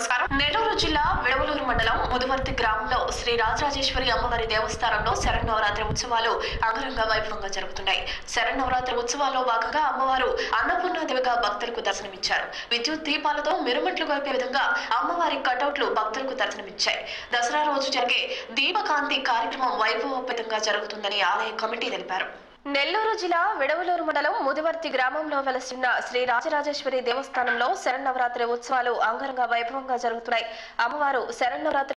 నమస్కారం. నెల్లూరు జిల్లా విడవలూరు మండలం ముదువర్తి గ్రామంలో శ్రీ రాజరాజేశ్వరి అమ్మవారి దేవస్థానంలో శరన్నవరాత్రి ఉత్సవాలు అంగరంగ వైభవంగా జరుగుతున్నాయి. శరన్నవరాత్రి ఉత్సవాల్లో భాగంగా అమ్మవారు అన్నపూర్ణాదేవిగా భక్తులకు దర్శనమిచ్చారు. విద్యుత్ దీపాలతో మిరుమిట్లు గొలిపే విధంగా అమ్మవారి కటౌట్లు భక్తులకు దర్శనమిచ్చాయి. దసరా రోజు జరిగే దీపకాంతి కార్యక్రమం వైభవోపేతంగా జరుగుతుందని ఆలయ కమిటీ తెలిపారు. నెల్లూరు జిల్లా విడవలూరు మండలం ముదివర్తి గ్రామంలో వెలసిన శ్రీ రాజరాజేశ్వరి దేవస్థానంలో శరన్నవరాత్రి ఉత్సవాలు అంగరంగ వైభవంగా జరుగుతున్నాయి. అమ్మవారు శరన్నవరాత్రి